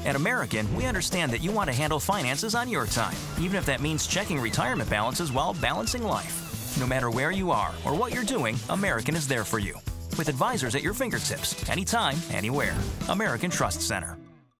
At American, we understand that you want to handle finances on your time, even if that means checking retirement balances while balancing life. No matter where you are or what you're doing, American is there for you. With advisors at your fingertips, anytime, anywhere. American Trust Center.